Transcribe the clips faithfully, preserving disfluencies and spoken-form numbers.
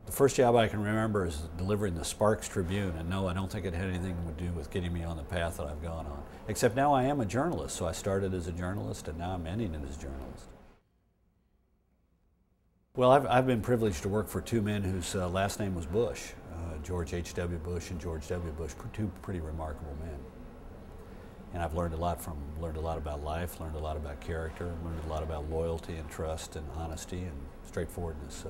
The first job I can remember is delivering the Sparks Tribune, and no, I don't think it had anything to do with getting me on the path that I've gone on. Except now I am a journalist, so I started as a journalist and now I'm ending it as a journalist. Well, I've, I've been privileged to work for two men whose uh, last name was Bush, uh, George H W Bush and George W Bush, two pretty remarkable men. And I've learned a lot from them, learned a lot about life, learned a lot about character, learned a lot about loyalty and trust and honesty and straightforwardness. So.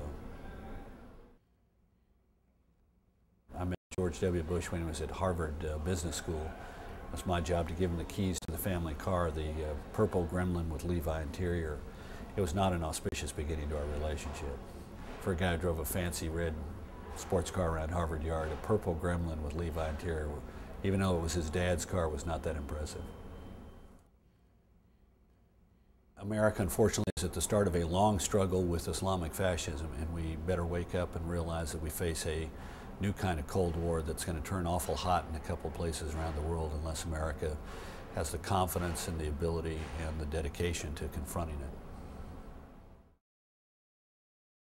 I met George W Bush when he was at Harvard uh, Business School. It was my job to give him the keys to the family car, the uh, purple Gremlin with Levi interior. It was not an auspicious beginning to our relationship. For a guy who drove a fancy red sports car around Harvard Yard, a purple Gremlin with Levi interior, even though it was his dad's car, was not that impressive. America, unfortunately, is at the start of a long struggle with Islamic fascism, and we better wake up and realize that we face a new kind of Cold War that's going to turn awful hot in a couple places around the world unless America has the confidence and the ability and the dedication to confronting it.